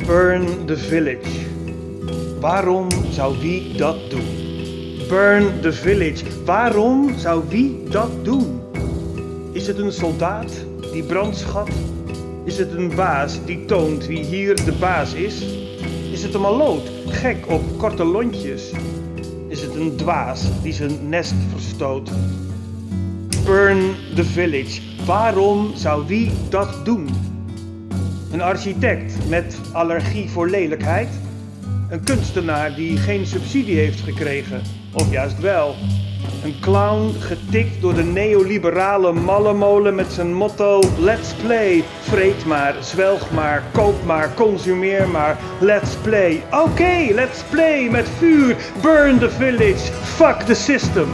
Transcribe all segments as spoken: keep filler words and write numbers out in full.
Burn the village. Waarom zou wie dat doen? Burn the village. Waarom zou wie dat doen? Is het een soldaat die brand schat? Is het een baas die toont wie hier de baas is? Is het een maloot, gek op korte lontjes? Is het een dwaas die zijn nest verstoot? Burn the village. Waarom zou wie dat doen? Een architect met allergie voor lelijkheid? Een kunstenaar die geen subsidie heeft gekregen, of juist wel? Een clown getikt door de neoliberale mallemolen met zijn motto Let's play. Vreet maar, zwelg maar, koop maar, consumeer maar, let's play. Oké, okay, let's play met vuur. Burn the village. Fuck the system.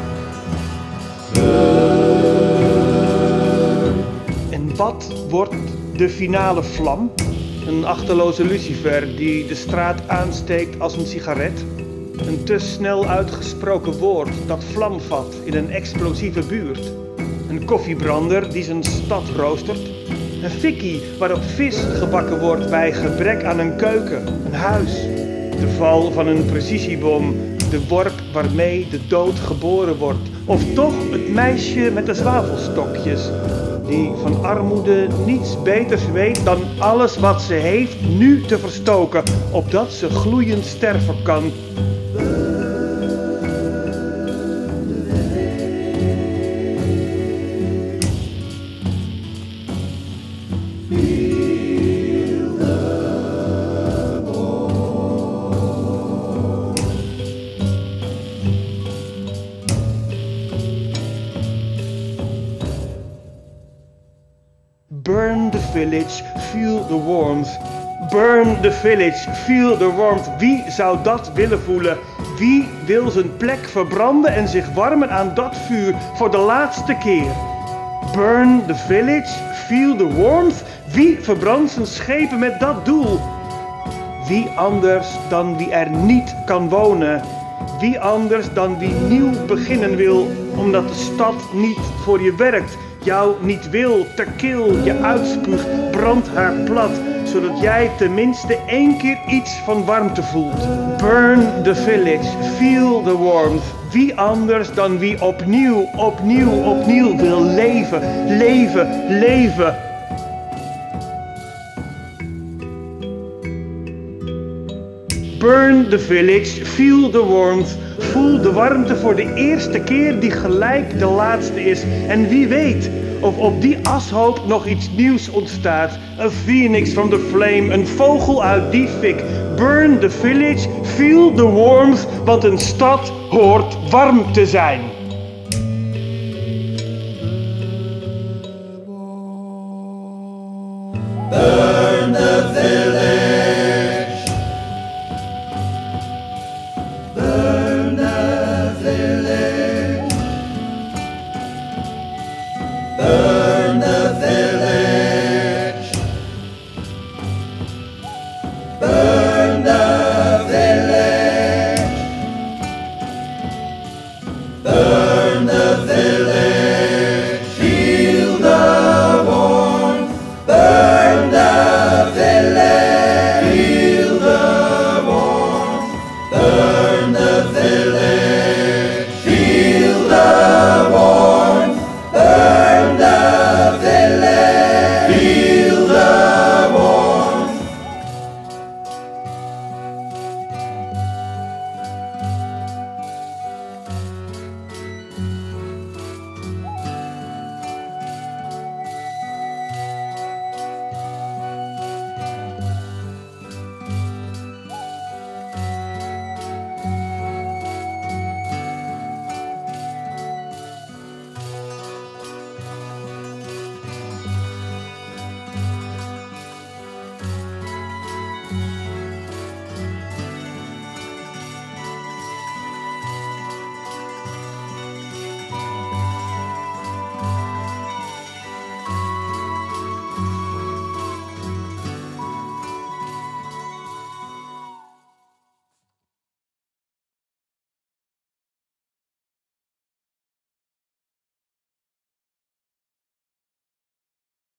En wat wordt de finale vlam? Een achterloze lucifer die de straat aansteekt als een sigaret? Een te snel uitgesproken woord dat vlam vat in een explosieve buurt? Een koffiebrander die zijn stad roostert? Een fikkie waarop vis gebakken wordt bij gebrek aan een keuken, een huis? De val van een precisiebom, de worp waarmee de dood geboren wordt? Of toch het meisje met de zwavelstokjes, die van armoede niets beters weet dan alles wat ze heeft nu te verstoken, opdat ze gloeiend sterven kan. Burn the village, feel the warmth. Burn the village, feel the warmth. Wie zou dat willen voelen? Wie wil zijn plek verbranden en zich warmen aan dat vuur voor de laatste keer? Burn the village, feel the warmth. Wie verbrandt zijn schepen met dat doel? Wie anders dan wie er niet kan wonen? Wie anders dan wie nieuw beginnen wil, omdat de stad niet voor je werkt, jou niet wil, te kil je uitspuugt, brandt haar plat, zodat jij tenminste één keer iets van warmte voelt. Burn the village, feel the warmth. Wie anders dan wie opnieuw, opnieuw, opnieuw wil leven, leven, leven. Burn the village, feel the warmth. Voel de warmte voor de eerste keer die gelijk de laatste is. En wie weet of op die ashoop nog iets nieuws ontstaat. Een phoenix from the flame, een vogel uit die fik. Burn the village, feel the warmth, want een stad hoort warm te zijn. Burn the village. Burn the village. Burn